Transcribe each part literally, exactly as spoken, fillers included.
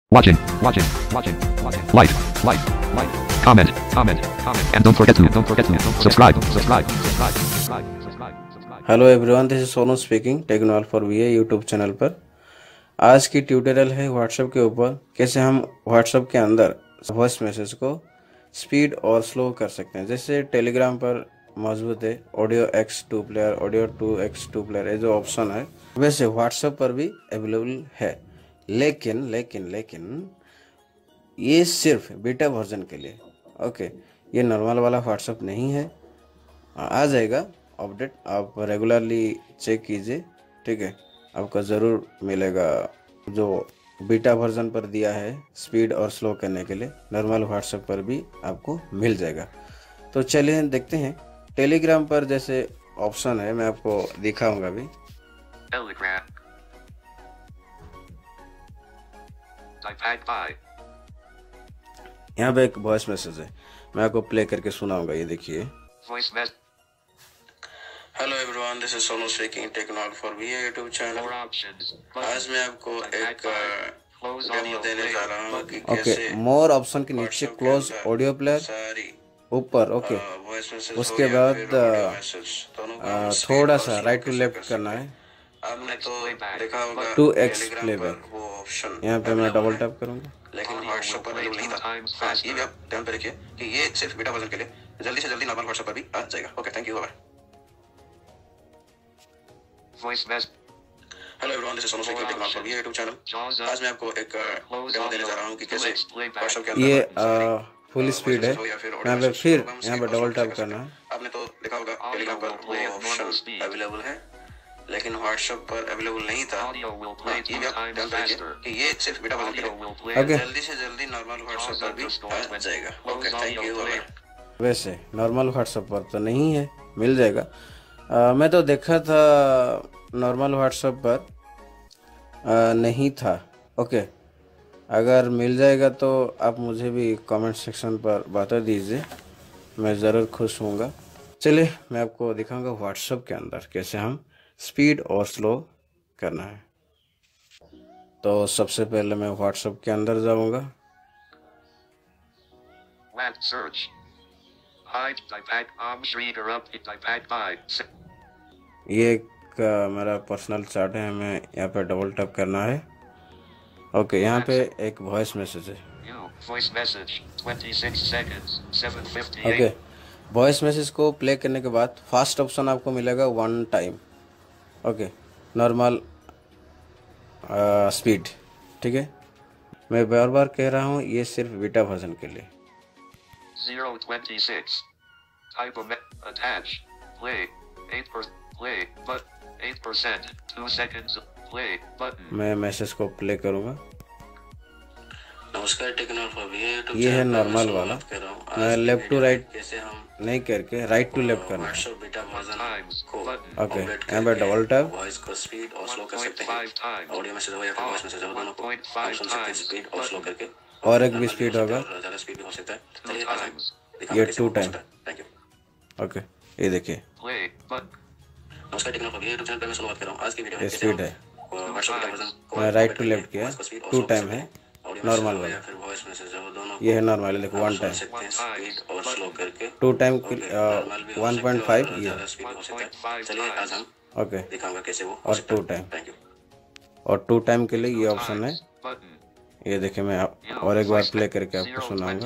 Watching, watching, watching, watching. Like, like, like. Comment, comment, comment. And don't forget to, don't forget to subscribe, subscribe, subscribe, subscribe, subscribe, subscribe. Hello everyone, this is Sonu speaking technol for VA YouTube channel पर। आज की tutorial है WhatsApp के ऊपर कैसे हम WhatsApp के अंदर वॉइस मैसेज को स्पीड और स्लो कर सकते हैं। जैसे टेलीग्राम पर मौजूद है audio X two player, audio two X two player, ये जो ऑप्शन है वैसे व्हाट्सएप पर भी अवेलेबल है। लेकिन लेकिन लेकिन ये सिर्फ बीटा वर्जन के लिए, ओके। ये नॉर्मल वाला व्हाट्सएप नहीं है, आ जाएगा अपडेट। आप रेगुलरली चेक कीजिए, ठीक है। आपको ज़रूर मिलेगा जो बीटा वर्जन पर दिया है स्पीड और स्लो करने के लिए, नॉर्मल व्हाट्सएप पर भी आपको मिल जाएगा। तो चलिए देखते हैं। टेलीग्राम पर जैसे ऑप्शन है, मैं आपको दिखाऊंगा अभी। Telegram. Type by. यहाँ पे एक वॉइस मैसेज है, मैं आपको प्ले करके सुनाऊंगा। ये देखिए। Voice message. Hello everyone, this is Sonu speaking technol for VA YouTube channel. More options. आज मैं आपको एक Close डेमो audio देने जा player. रहा हूँ कि Button. कैसे मोर ऑप्शन के नीचे क्लोज ऑडियो प्लेयर Sorry. ऊपर, ओके। Voice message. उसके बाद आ, थोड़ा सा राइट टू लेफ्ट करना है। आपने तो देखा होगा टू एक्स प्लेबैक, वो ऑप्शन यहाँ पे मैं डबल टैप करूँगा। लेकिन व्हाट्सएप पर अवेलेबल नहीं था। हाँ, ये भी आप ध्यान पे रखिए कि ये सिर्फ बीटा वर्जन के लिए, जल्दी से जल्दी नॉर्मल व्हाट्सएप पर भी आ जाएगा। Okay, thank you, bye. Voice message. Hello everyone, this is Sonu speaking technol for VA YouTube channel. आज मैं आपको एक डेमो देने जा रहा हूँ कि कैसे व्हाट्सएप के अंदर ये फुल स्पीड है, यहाँ पे फिर यहाँ पे डबल टैप करना है। आपने तो देखा होगा टेलीग्राम पर वो ऑप्शन अवेलेबल है, लेकिन व्हाट्सएप पर अवेलेबल नहीं था। हाँ, ये भी आप ध्यान रखिए कि ये सिर्फ बीटा वर्जन के लिए, ओके। जल्दी से जल्दी नॉर्मल व्हाट्सएप पर भी आ जाएगा। Okay, thank you, bye. वैसे नॉर्मल व्हाट्सएप पर तो नहीं है, मिल जाएगा। आ, मैं तो देखा था नॉर्मल व्हाट्सएप पर आ, नहीं था, ओके। अगर मिल जाएगा तो आप मुझे भी कमेंट सेक्शन पर बता दीजिए, मैं ज़रूर खुश होऊंगा। चलिए मैं आपको दिखाऊंगा व्हाट्सएप के अंदर कैसे हम स्पीड और स्लो करना है। तो सबसे पहले मैं व्हाट्सएप के अंदर जाऊंगा। Web search. Hide type at arm trigger up type at by. ये एक आ, मेरा पर्सनल चार्ट है, हमें यहाँ पे डबल टैप करना है। ओके, यहाँ पे एक वॉइस मैसेज है। Voice message twenty-six seconds seven fifty-eight. Okay, voice message को प्ले करने के बाद फर्स्ट ऑप्शन आपको मिलेगा one time, okay, normal speed, ठीक है। मैं बार बार कह रहा हूँ, ये सिर्फ बीटा वर्जन के लिए। zero twenty-six. Type of attach. Play. eight percent. Play. But eight percent. two seconds. Play. Button. मैं मैसेज को प्ले करूँगा। नमस्कार टेक्नोल फॉर वीए यूट्यूब ये है नॉर्मल वाला, मैं लेफ्ट टू राइट कैसे हम नहीं करके राइट टू लेफ्ट करना है। व्हाट्सएप बीटा वर्जन को ओके, यहाँ पे डबल टैप, वॉइस को स्पीड और स्लो कर सकते हैं। ऑडियो मैसेज हो या फिर वॉइस मैसेज हो, दोनों को आप सुन सकते हैं स्पीड और स्लो करके। और एक भी स्पीड होगा, ज़्यादा स्पीड भी हो सकता है। चलिए आज हम दिखाएंगे ये कैसे टू वो टाइम, होता है। Thank you. ओके। ये देखिए नमस्कार technol for VA YouTube channel पे मैं सोनू बात कर रहा हूँ। आज की वीडियो ये स्पीड है, व्हाट्सएप बीटा वर्जन को मैं राइट टू लेफ्ट किया, टू टाइम है नॉर्मल वाला। या फिर वॉइस मैसेज हो, दोनों ये है नॉर्मल, देखो वन टाइम, स्पीड और स्लो करके। Two time one point five ये, ज़्यादा स्पीड हो सकता है। चलिए आज हम ओके, दिखाऊंगा कैसे वो और टू टाइम। Thank you. और टू टाइम के लिए ये ऑप्शन है। ये देखिए, मैं आप, और एक बार प्ले करके आपको सुनाऊंगा।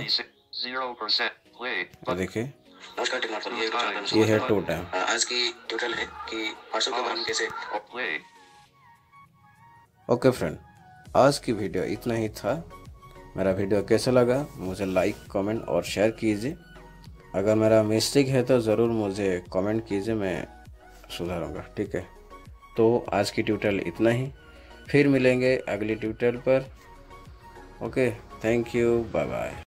ये देखिए, नमस्कार technol for VA YouTube channel पे मैं ये सोनू है टू टाइम। आज की ट्यूटोरियल है कि व्हाट्सएप के बारे में कैसे। ओके फ्रेंड, आज की वीडियो इतना ही था। मेरा वीडियो कैसा लगा मुझे लाइक, कमेंट और शेयर कीजिए। अगर मेरा मिस्टेक है तो ज़रूर मुझे कमेंट कीजिए, मैं सुधारूंगा, ठीक है। तो आज की ट्यूटोरियल इतना ही, फिर मिलेंगे अगली ट्यूटोरियल पर। Okay, thank you, bye bye.